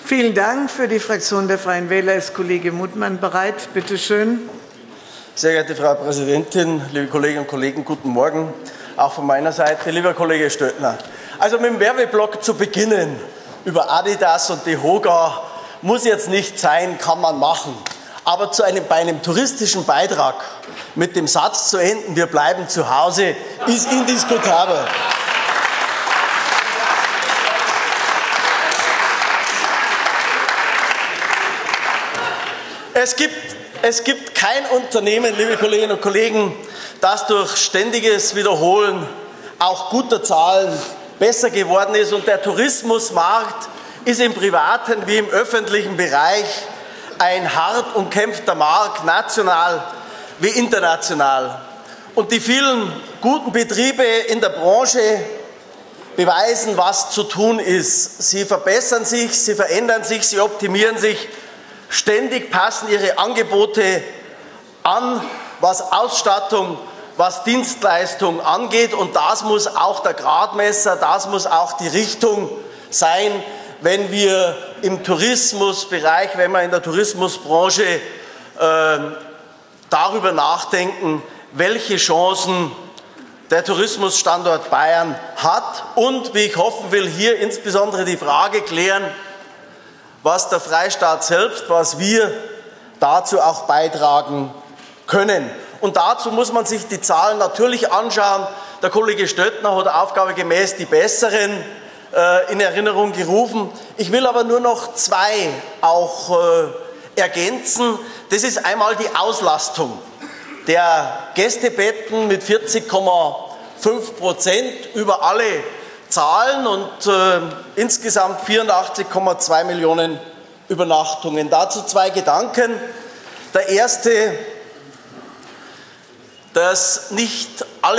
Vielen Dank. Für die Fraktion der Freien Wähler ist Kollege Muttmann bereit. Bitte schön. Sehr geehrte Frau Präsidentin, liebe Kolleginnen und Kollegen, guten Morgen. Auch von meiner Seite, lieber Kollege Stöttner. Also mit dem Werbeblock zu beginnen über Adidas und die Hoga muss jetzt nicht sein, kann man machen. Aber bei einem touristischen Beitrag mit dem Satz zu enden, wir bleiben zu Hause, ist indiskutabel. Es gibt kein Unternehmen, liebe Kolleginnen und Kollegen, das durch ständiges Wiederholen auch guter Zahlen besser geworden ist. Und der Tourismusmarkt ist im privaten wie im öffentlichen Bereich ein hart umkämpfter Markt, national wie international. Und die vielen guten Betriebe in der Branche beweisen, was zu tun ist. Sie verbessern sich, sie verändern sich, sie optimieren sich. Ständig passen ihre Angebote an, was Ausstattung, was Dienstleistung angeht. Und das muss auch der Gradmesser, das muss auch die Richtung sein, wenn wir im Tourismusbereich, wenn wir in der Tourismusbranche darüber nachdenken, welche Chancen der Tourismusstandort Bayern hat und, wie ich hoffen will, hier insbesondere die Frage klären, was der Freistaat selbst, was wir dazu auch beitragen können. Und dazu muss man sich die Zahlen natürlich anschauen. Der Kollege Stöttner hat aufgabegemäß die besseren in Erinnerung gerufen. Ich will aber nur noch zwei auch ergänzen. Das ist einmal die Auslastung der Gästebetten mit 40,5% über alle Zahlen und insgesamt 84,2 Millionen Übernachtungen. Dazu zwei Gedanken. Der erste, dass nicht alle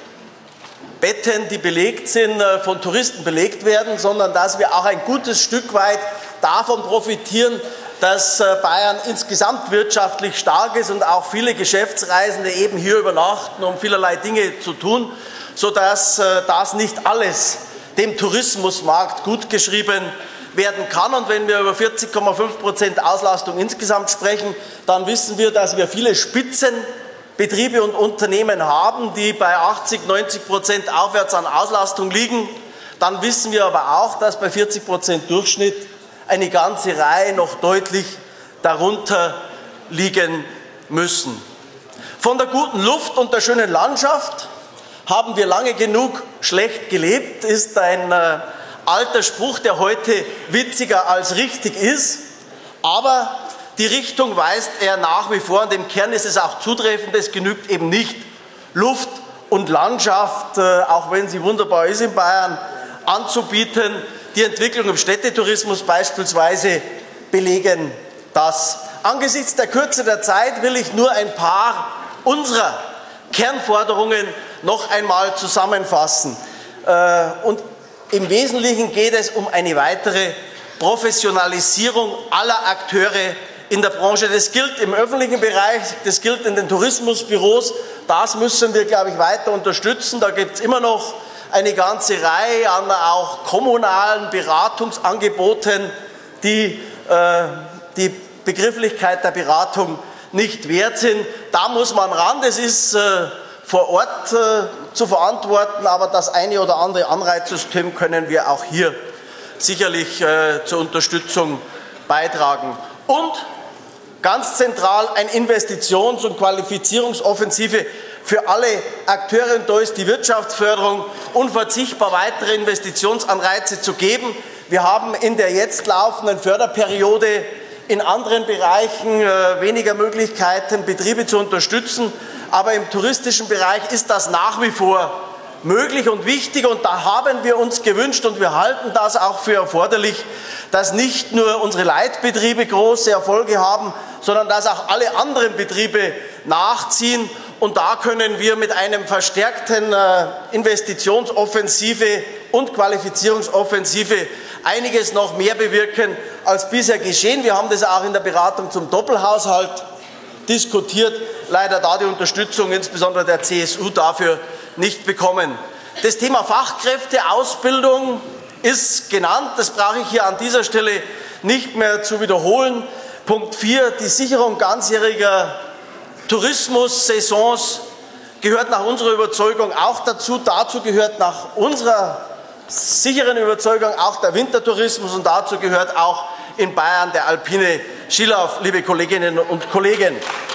Betten, die belegt sind, von Touristen belegt werden, sondern dass wir auch ein gutes Stück weit davon profitieren, dass Bayern insgesamt wirtschaftlich stark ist und auch viele Geschäftsreisende eben hier übernachten, um vielerlei Dinge zu tun, sodass das nicht alles dem Tourismusmarkt gutgeschrieben werden kann. Und wenn wir über 40,5% Auslastung insgesamt sprechen, dann wissen wir, dass wir viele Spitzenbetriebe und Unternehmen haben, die bei 80–90% aufwärts an Auslastung liegen. Dann wissen wir aber auch, dass bei 40% Durchschnitt eine ganze Reihe noch deutlich darunter liegen müssen. Von der guten Luft und der schönen Landschaft haben wir lange genug schlecht gelebt, ist ein alter Spruch, der heute witziger als richtig ist. Aber die Richtung weist er nach wie vor und im Kern ist es auch zutreffend. Es genügt eben nicht, Luft und Landschaft, auch wenn sie wunderbar ist in Bayern, anzubieten. Die Entwicklung im Städtetourismus beispielsweise belegen das. Angesichts der Kürze der Zeit will ich nur ein paar unserer Kernforderungen noch einmal zusammenfassen. Und im Wesentlichen geht es um eine weitere Professionalisierung aller Akteure in der Branche. Das gilt im öffentlichen Bereich, das gilt in den Tourismusbüros. Das müssen wir, glaube ich, weiter unterstützen. Da gibt es immer noch eine ganze Reihe an auch kommunalen Beratungsangeboten, die die Begrifflichkeit der Beratung nicht wert sind. Da muss man ran, das ist vor Ort zu verantworten, aber das eine oder andere Anreizsystem können wir auch hier sicherlich zur Unterstützung beitragen. Und ganz zentral eine Investitions- und Qualifizierungsoffensive für alle Akteure, und da ist die Wirtschaftsförderung unverzichtbar, weitere Investitionsanreize zu geben. Wir haben in der jetzt laufenden Förderperiode in anderen Bereichen weniger Möglichkeiten, Betriebe zu unterstützen, aber im touristischen Bereich ist das nach wie vor möglich und wichtig, und da haben wir uns gewünscht und wir halten das auch für erforderlich, dass nicht nur unsere Leitbetriebe große Erfolge haben, sondern dass auch alle anderen Betriebe nachziehen, und da können wir mit einem verstärkten Investitionsoffensive und Qualifizierungsoffensive einiges noch mehr bewirken als bisher geschehen. Wir haben das auch in der Beratung zum Doppelhaushalt diskutiert, leider da die Unterstützung insbesondere der CSU dafür nicht bekommen. Das Thema Fachkräfteausbildung ist genannt. Das brauche ich hier an dieser Stelle nicht mehr zu wiederholen. Punkt 4, die Sicherung ganzjähriger Tourismussaisons gehört nach unserer Überzeugung auch dazu. Dazu gehört nach unserer sicheren Überzeugung auch der Wintertourismus und dazu gehört auch in Bayern der alpine Skilauf, liebe Kolleginnen und Kollegen.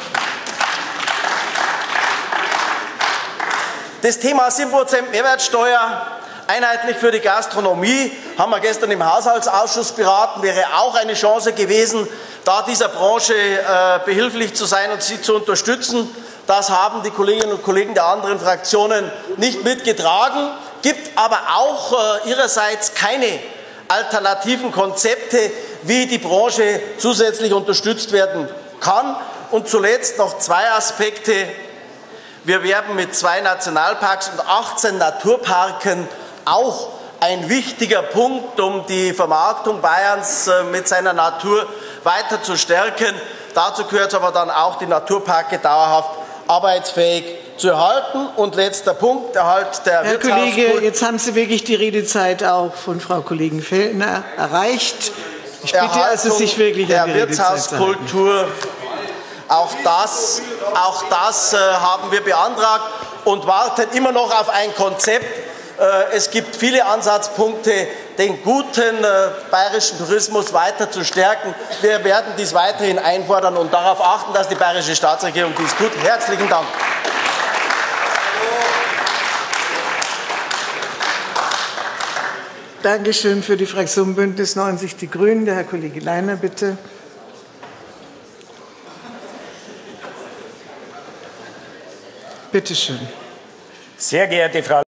Das Thema 7% Mehrwertsteuer, einheitlich für die Gastronomie, haben wir gestern im Haushaltsausschuss beraten, wäre auch eine Chance gewesen, da dieser Branche behilflich zu sein und sie zu unterstützen. Das haben die Kolleginnen und Kollegen der anderen Fraktionen nicht mitgetragen, gibt aber auch ihrerseits keine alternativen Konzepte, wie die Branche zusätzlich unterstützt werden kann. Und zuletzt noch 2 Aspekte. Wir werben mit 2 Nationalparks und 18 Naturparken, auch ein wichtiger Punkt, um die Vermarktung Bayerns mit seiner Natur weiter zu stärken. Dazu gehört aber dann auch, die Naturparke dauerhaft arbeitsfähig zu erhalten. Und letzter Punkt, Erhalt der Wirtschaftskultur. Herr Kollege, jetzt haben Sie wirklich die Redezeit auch von Frau Kollegin Fellner erreicht. Ich bitte also, sich wirklich an die Wirtschaftskultur. Auch das haben wir beantragt und warten immer noch auf ein Konzept. Es gibt viele Ansatzpunkte, den guten bayerischen Tourismus weiter zu stärken. Wir werden dies weiterhin einfordern und darauf achten, dass die bayerische Staatsregierung dies tut. Herzlichen Dank. Dankeschön. Für die Fraktion Bündnis 90 Die Grünen, der Herr Kollege Leiner, bitte. Bitte schön. Sehr geehrte Frau